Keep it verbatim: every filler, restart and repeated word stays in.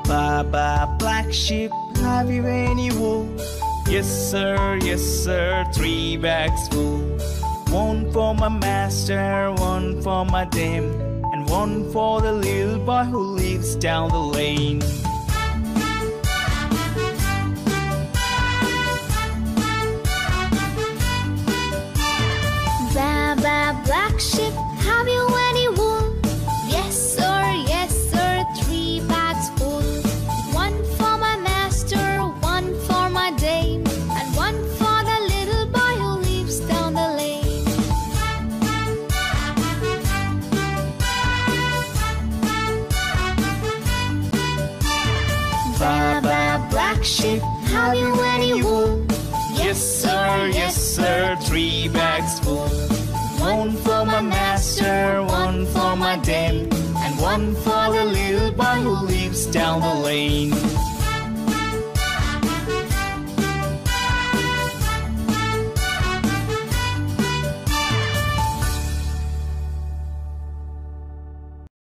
Baba, black sheep, have you any wool? Yes sir, yes sir, three bags full. One for my master, one for my dame, and one for the little boy who lives down the lane. Baba, black sheep, have you any wool? Yes sir, yes sir, three bags full. One for my master, one for my dame, and one for the little boy who lives down the lane. Baba, black sheep, have you any wool? Yes sir, yes sir, three bags full. One for my master, one for my dame, and one for the little boy who lives down the lane.